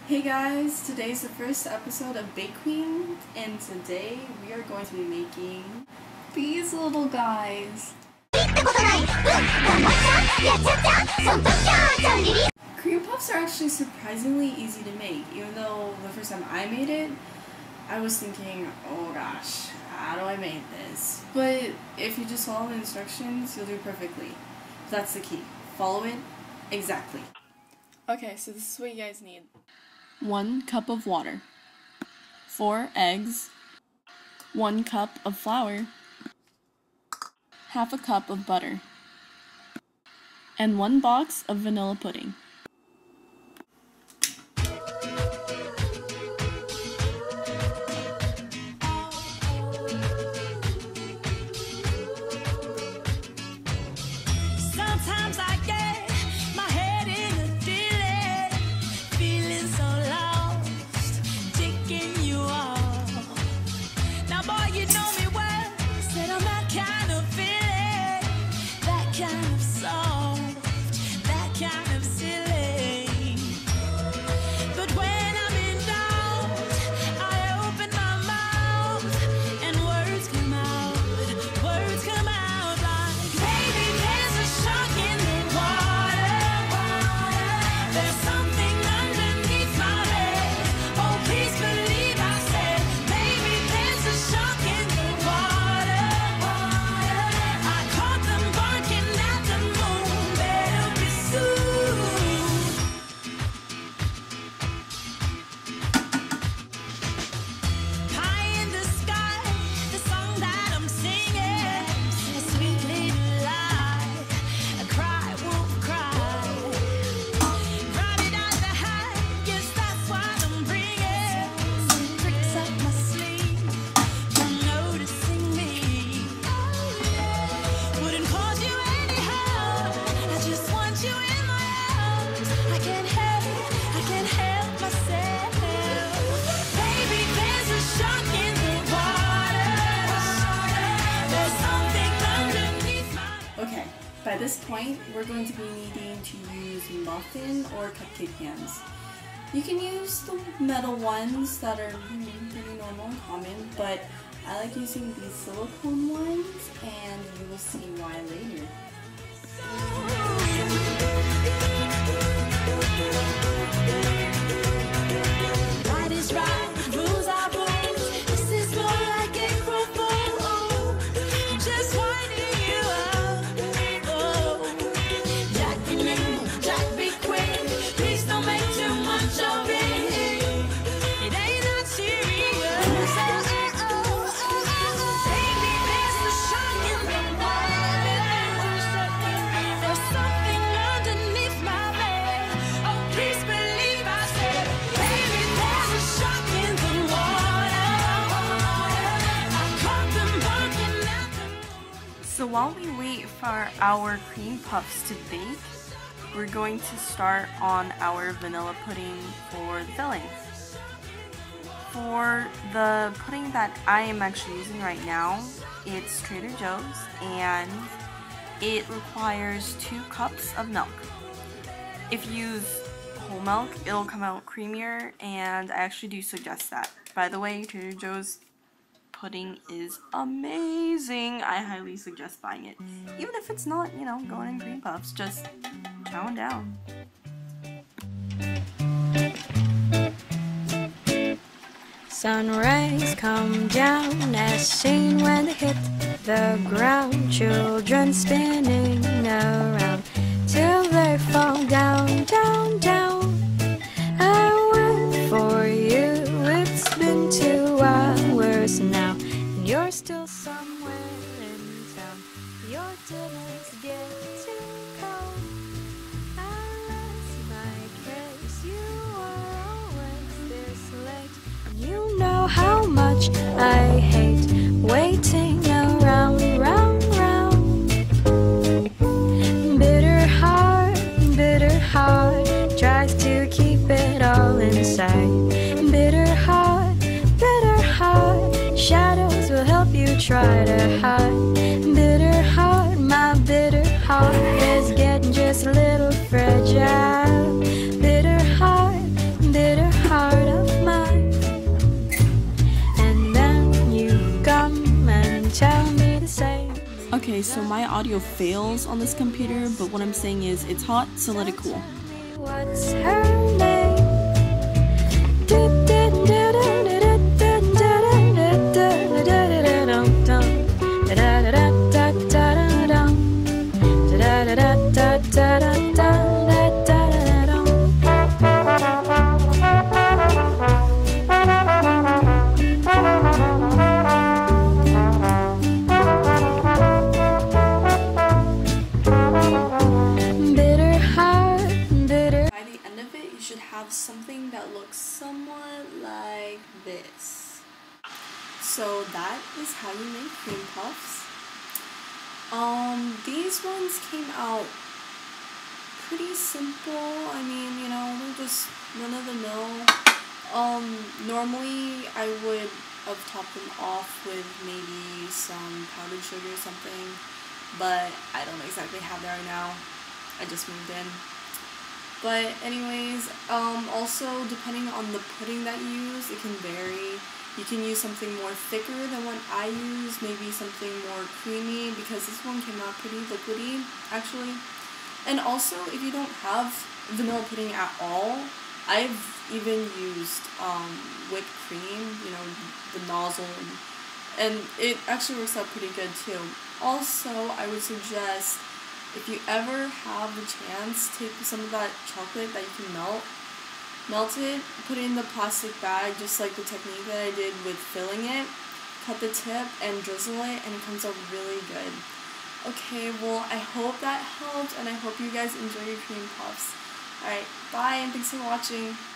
Hey guys, today's the first episode of BakeQueen, and today we are going to be making these little guys. Cream puffs are actually surprisingly easy to make, even though the first time I made it, I was thinking, oh gosh, how do I make this? But if you just follow the instructions, you'll do perfectly. That's the key. Follow it exactly. Okay, so this is what you guys need. 1 cup of water, 4 eggs, 1 cup of flour, half a cup of butter, and 1 box of vanilla pudding. Sometimes I get my head in a feeling so lost, taking you off. Now boy, you know me well, said I'm that kind of feeling, that kind of soft, that kind of silly. But when I'm in doubt, I open my mouth and words come out like, baby, there's a shark in the water. There's something underneath my bed. Oh, please believe I said, baby, there's a shark in the water. I caught them barking at the moon. Better be soon. High in the sky, the song that I'm singing, a sweet little lie, a cry won't cry. Ride it out the high, guess that's what I'm bringing. Some tricks up my sleeve, you're noticing me. Wouldn't cause you any harm, I just want you in my arms. I can't help myself. Baby, there's a shark in the water. There's something underneath my... Okay, by this point, we're going to be needing to use muffin or cupcake pans. You can use the metal ones that are pretty normal and common, but I like using these silicone ones, and you will see why later. Right is right, rules are rules. This is more like April Fool. Just winding you up. Oh, Jack be name, Jack be queen. Please don't make too much of it. It ain't that serious. Baby, there's a shark in the water. There's something underneath my bed. Oh, please believe I said, baby, there's a shark in the water. I caught them barking at the moon. So while we wait for our cream puffs to bake, we're going to start on our vanilla pudding for the filling. For the pudding that I am actually using right now, it's Trader Joe's, and it requires 2 cups of milk. If you use whole milk, it'll come out creamier, and I actually do suggest that. By the way, Trader Joe's pudding is amazing. I highly suggest buying it. Even if it's not, going in cream puffs, just chowing down. Sun rays come down as seen when they hit the ground. Children spinning around till they fall down, down, down. I wait for you, it's been 2 hours now, and you're still somewhere in town. Your dinner's getting cold. Unless my case, you are always this late. You know how much I hate waiting around, round, round. Bitter heart tries to keep it all inside. Bitter heart, shadows will help you try to hide. Bitter heart, my bitter heart is getting just a little fragile. Bitter heart, Okay, so my audio fails on this computer, but what I'm saying is it's hot, so let it cool. What's her name? Have something that looks somewhat like this. So that is how you make cream puffs. These ones came out pretty simple. I mean, you know, they're just run of the mill. Normally I would have topped them off with maybe some powdered sugar or something, but I don't exactly have that right now. I just moved in. But anyways, also depending on the pudding that you use, it can vary. You can use something more thicker than what I use, maybe something more creamy, because this one came out pretty liquidy, actually. And also, if you don't have vanilla pudding at all, I've even used whipped cream, you know, the nozzle, and it actually works out pretty good too. Also, I would suggest, if you ever have the chance, take some of that chocolate that you can melt it, put it in the plastic bag, just like the technique that I did with filling it, cut the tip and drizzle it, and it comes out really good. Okay, well, I hope that helped, and I hope you guys enjoy your cream puffs. Alright, bye, and thanks for watching.